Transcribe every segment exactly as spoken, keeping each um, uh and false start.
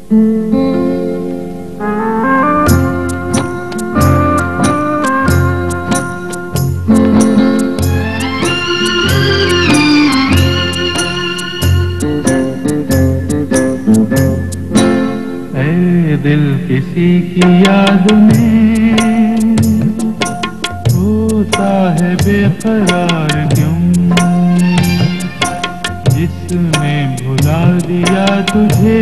दिल किसी की याद में होता है बेकरार क्यों, जिसने भुला दिया तुझे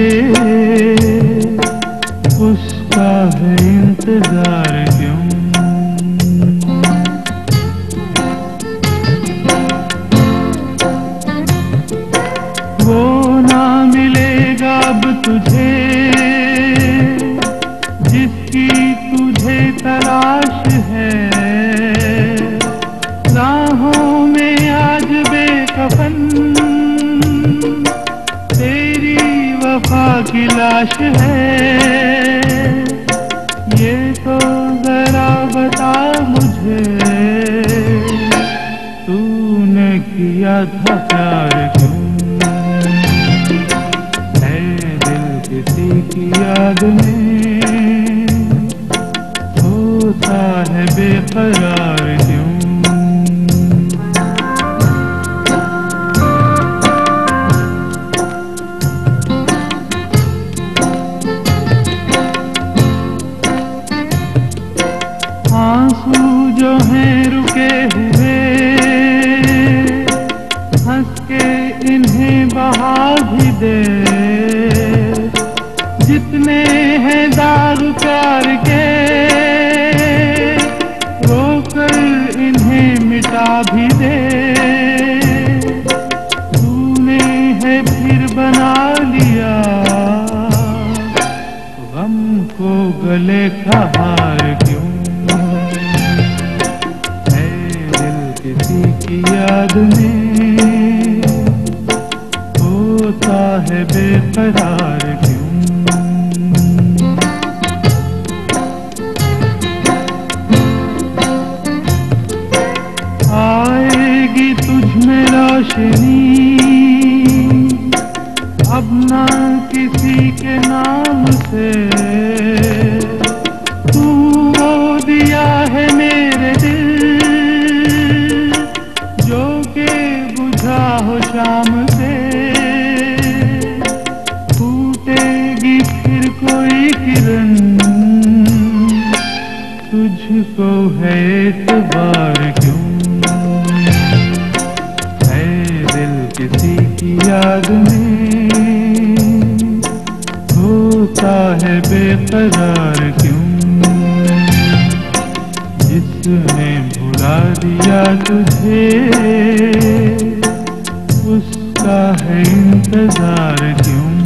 उसका है इंतजार क्यों। वो ना मिलेगा अब तुझे जिसकी तुझे तलाश है, राहों में आज बेकफन तेरी वफा की लाश है। ये तो जरा बता मुझे तूने किया था प्यार क्यों, है दिल किसी की याद में होता है बेकरार क्यों। आंसू जो हैं रुके हुए हंस के इन्हें बहा भी दे, जितने हैं दाग प्यार के रोकर इन्हें मिटा भी दे। तूने है फिर बना लिया गम को गले का हार क्यों, है दिल किसी की याद में होता है बेकरार क्यों। आएगी तुझ में रोशनी अब ना किसी के नाम से, तू वो दिया है मेरे दिल जो के बुझा हो शाम से। फूटेगी फिर कोई किरण तुझको है एतबार क्यों, किसी की याद में होता है बेकरार क्यों, जिसने भुला दिया तुझे उसका है इंतजार क्यों।